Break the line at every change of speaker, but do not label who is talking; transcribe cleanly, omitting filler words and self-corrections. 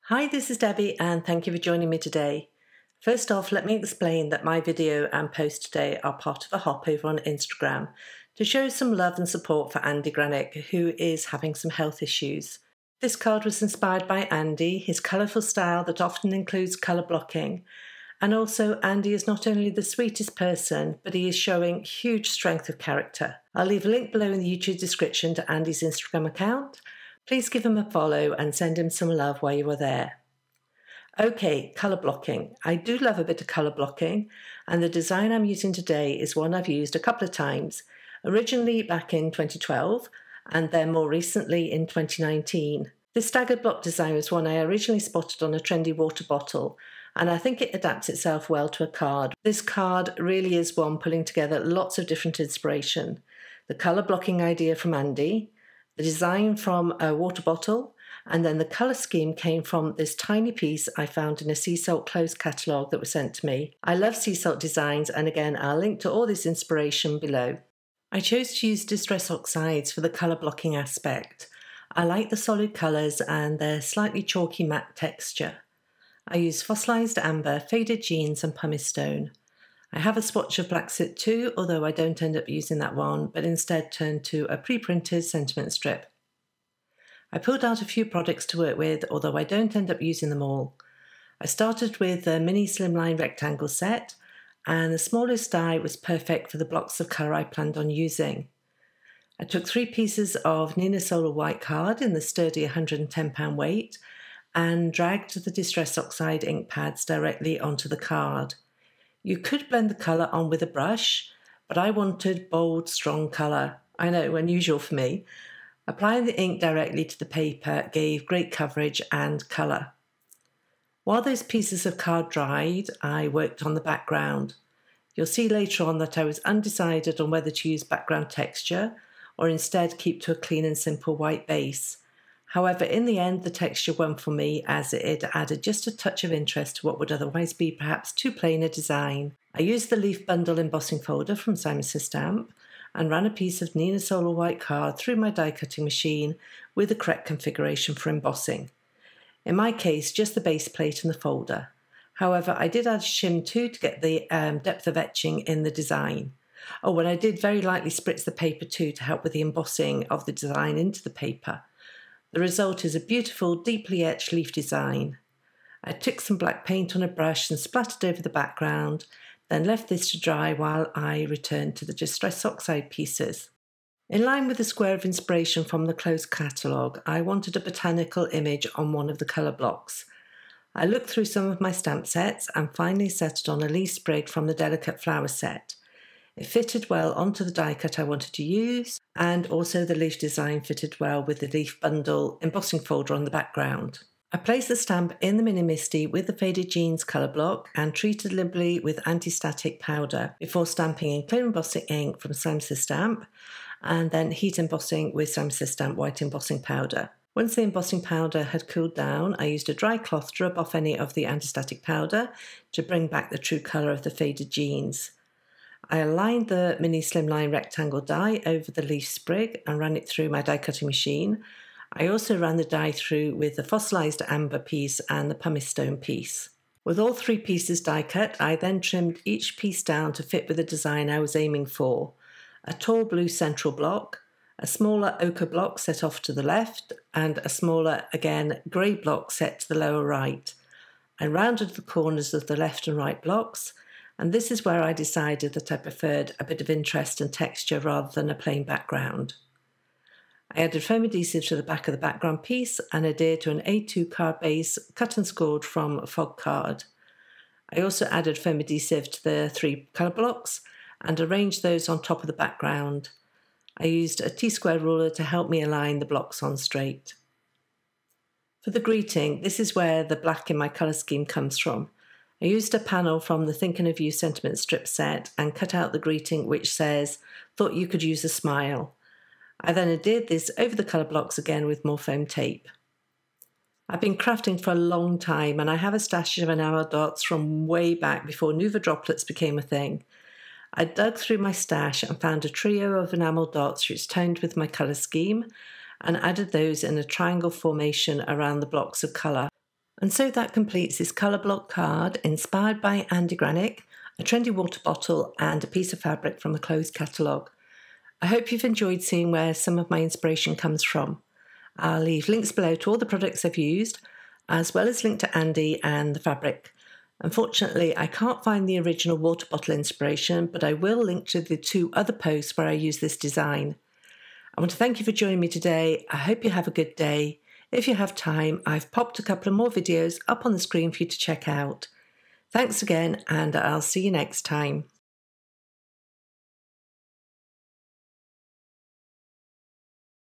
Hi, this is Debbie and thank you for joining me today. First off, let me explain that my video and post today are part of a hop over on Instagram to show some love and support for Andy Granick, who is having some health issues. This card was inspired by Andy, his colourful style that often includes colour blocking. And also, Andy is not only the sweetest person, but he is showing huge strength of character. I'll leave a link below in the YouTube description to Andy's Instagram account. Please give him a follow and send him some love while you are there. Okay, colour blocking. I do love a bit of colour blocking, and the design I'm using today is one I've used a couple of times, originally back in 2012 and then more recently in 2019. This staggered block design was one I originally spotted on a trendy water bottle, and I think it adapts itself well to a card. This card really is one pulling together lots of different inspiration. The colour blocking idea from Andy, the design from a water bottle, and then the colour scheme came from this tiny piece I found in a sea salt clothes catalogue that was sent to me. I love sea salt designs, and again I'll link to all this inspiration below. I chose to use Distress Oxides for the colour blocking aspect. I like the solid colours and their slightly chalky matte texture. I use Fossilised Amber, Faded Jeans and Pumice Stone. I have a swatch of Black Soot too, although I don't end up using that one, but instead turn to a pre-printed sentiment strip. I pulled out a few products to work with, although I don't end up using them all. I started with the mini slimline rectangle set, and the smallest die was perfect for the blocks of colour I planned on using. I took 3 pieces of Nina Solar white card in the sturdy £110 weight and dragged the Distress Oxide ink pads directly onto the card. You could blend the colour on with a brush, but I wanted bold, strong colour. I know, unusual for me. Applying the ink directly to the paper gave great coverage and colour. While those pieces of card dried, I worked on the background. You'll see later on that I was undecided on whether to use background texture or instead keep to a clean and simple white base. However, in the end, the texture won for me as it added just a touch of interest to what would otherwise be perhaps too plain a design. I used the leaf bundle embossing folder from Simon Says Stamp and ran a piece of Nina Solar white card through my die cutting machine with the correct configuration for embossing. In my case, just the base plate and the folder. However, I did add shim too to get the depth of etching in the design. Oh, and I did very lightly spritz the paper too to help with the embossing of the design into the paper. The result is a beautiful, deeply etched leaf design. I took some black paint on a brush and splattered over the background, then left this to dry while I returned to the Distress Oxide pieces. In line with the square of inspiration from the clothes catalogue, I wanted a botanical image on one of the colour blocks. I looked through some of my stamp sets and finally settled on a leaf sprig from the Delicate Flower set. It fitted well onto the die cut I wanted to use, and also the leaf design fitted well with the leaf bundle embossing folder on the background. I placed the stamp in the Mini Misty with the Faded Jeans colour block and treated liberally with anti-static powder before stamping in clear embossing ink from Simon Says Stamp and then heat embossing with Simon Says Stamp white embossing powder. Once the embossing powder had cooled down, I used a dry cloth to rub off any of the anti-static powder to bring back the true colour of the Faded Jeans. I aligned the mini slimline rectangle die over the leaf sprig and ran it through my die cutting machine. I also ran the die through with the Fossilised Amber piece and the Pumice Stone piece. With all 3 pieces die cut, I then trimmed each piece down to fit with the design I was aiming for. A tall blue central block, a smaller ochre block set off to the left, and a smaller, again, grey block set to the lower right. I rounded the corners of the left and right blocks, and this is where I decided that I preferred a bit of interest and texture rather than a plain background. I added foam adhesive to the back of the background piece and adhered to an A2 card base cut and scored from Fog Card. I also added foam adhesive to the 3 colour blocks and arranged those on top of the background. I used a T-square ruler to help me align the blocks on straight. For the greeting, this is where the black in my colour scheme comes from. I used a panel from the Thinking of You sentiment strip set and cut out the greeting which says, "Thought you could use a smile." I then adhered this over the colour blocks again with more foam tape. I've been crafting for a long time and I have a stash of enamel dots from way back before Nuva droplets became a thing. I dug through my stash and found a trio of enamel dots which toned with my colour scheme and added those in a triangle formation around the blocks of colour. And so that completes this colour block card inspired by Andy Granick, a trendy water bottle and a piece of fabric from a closed catalogue. I hope you've enjoyed seeing where some of my inspiration comes from. I'll leave links below to all the products I've used, as well as link to Andy and the fabric. Unfortunately, I can't find the original water bottle inspiration, but I will link to the 2 other posts where I use this design. I want to thank you for joining me today. I hope you have a good day. If you have time, I've popped a couple of more videos up on the screen for you to check out. Thanks again, and I'll see you next time.